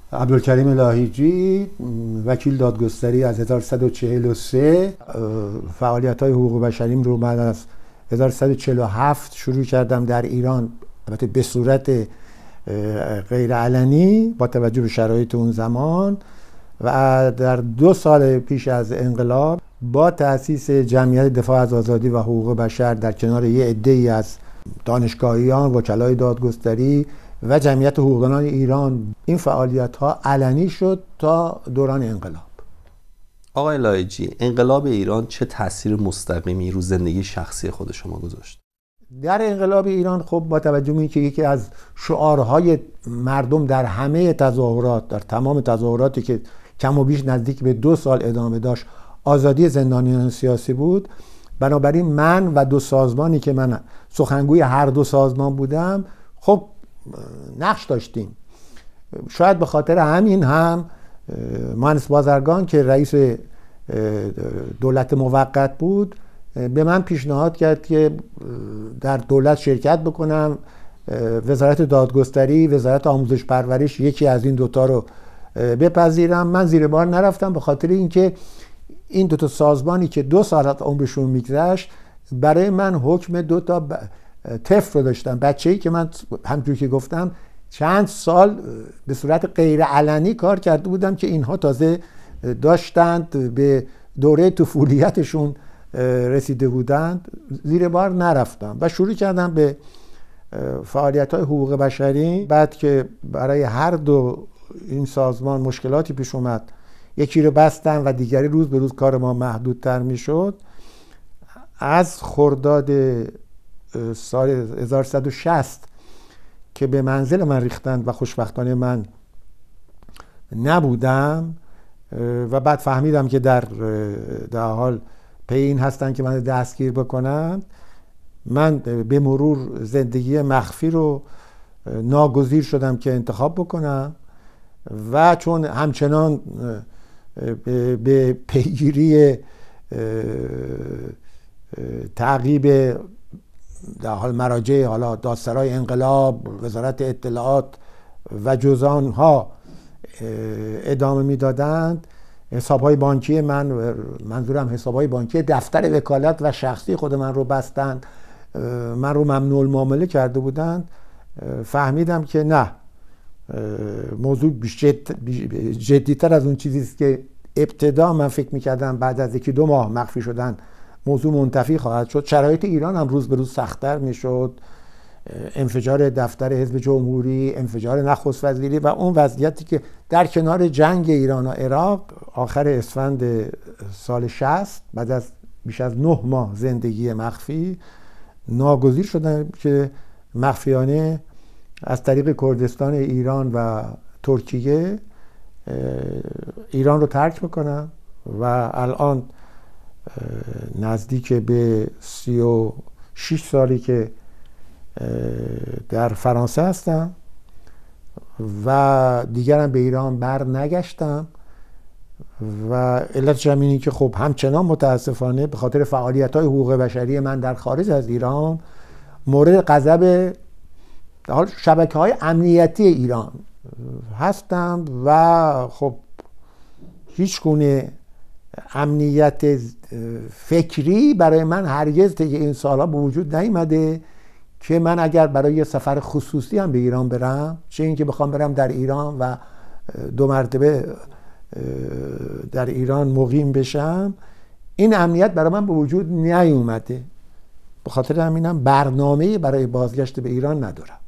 عبدالکریم لاهیجی، وکیل دادگستری از 1343. فعالیت‌های حقوق بشریم رو بعد از 1347 شروع کردم در ایران، البته به صورت غیر علنی با توجه به شرایط اون زمان، و در 2 سال پیش از انقلاب با تأسیس جمعیت دفاع از آزادی و حقوق بشر در کنار یه عده‌ای از دانشگاهیان، وکلای دادگستری و جمعیت حقوقدانان ایران این فعالیت‌ها علنی شد تا دوران انقلاب. آقای لاهیجی، انقلاب ایران چه تأثیر مستقیمی رو زندگی شخصی خود شما گذاشت؟ در انقلاب ایران خب با توجه به اینکه یکی از شعارهای مردم در همه تظاهرات، در تمام تظاهراتی که کم و بیش نزدیک به 2 سال ادامه داشت، آزادی زندانیان سیاسی بود، بنابراین من و 2 سازمانی که من سخنگوی هر 2 سازمان بودم خب نقش داشتیم. شاید به خاطر همین هم مهندس بازرگان که رئیس دولت موقت بود به من پیشنهاد کرد که در دولت شرکت بکنم. وزارت دادگستری، وزارت آموزش پرورش، یکی از این 2 تا رو بپذیرم. من زیر بار نرفتم به خاطر اینکه این 2 تا سازمانی که 2 سال از عمرشون میگذشت برای من حکم 2 تا طفل رو داشتن، بچه‌ای که من همونجوری که گفتم چند سال به صورت غیر علنی کار کرده بودم که اینها تازه داشتند به دوره طفولیتشون رسیده بودند. زیر بار نرفتم و شروع کردم به فعالیت‌های حقوق بشری. بعد که برای هر 2 این سازمان مشکلاتی پیش اومد، یکی رو بستن و دیگری روز به روز کار ما محدودتر میشد، از خرداد سال 1160 که به منزل من ریختند و خوشبختانه من نبودم و بعد فهمیدم که در حال پی این هستن که من دستگیر بکنن، من به مرور زندگی مخفی رو ناگزیر شدم که انتخاب بکنم و چون همچنان به پیگیری تعقیب در حال مراجع، حالا دادسرای انقلاب، وزارت اطلاعات و جزء ها ادامه میدادند، حساب‌های بانکی منظورم حساب‌های بانکی دفتر وکالت و شخصی خود من رو بستند، من رو ممنوع المعامله کرده بودند. فهمیدم که نه، موضوع جدی‌تر از اون چیزی است که ابتدا من فکر می‌کردم بعد از 1-2 ماه مخفی شدن موضوع منتفی خواهد شد. شرایط ایران هم روز به روز سخت‌تر می‌شد، انفجار دفتر حزب جمهوری، انفجار نخست وزیری و اون وضعیتی که در کنار جنگ ایران و عراق آخر اسفند سال 60 بعد از بیش از 9 ماه زندگی مخفی ناگزیر شدم که مخفیانه از طریق کردستان ایران و ترکیه ایران رو ترک بکنم و الان نزدیک به 36 سالی که در فرانسه هستم و دیگرم به ایران بر نگشتم و علتش هم اینه که خب همچنان متاسفانه به خاطر فعالیت‌های حقوق بشری من در خارج از ایران مورد غضب شبکه‌های امنیتی ایران هستم و خب هیچ گونه امنیت فکری برای من هرگز طی این سالها به وجود نیامده که من اگر برای یه سفر خصوصی هم به ایران برم، چه اینکه بخوام برم در ایران و 2 مرتبه در ایران مقیم بشم، این امنیت برای من به وجود نیامده. به خاطر همینم برنامه‌ای برای بازگشت به ایران ندارم.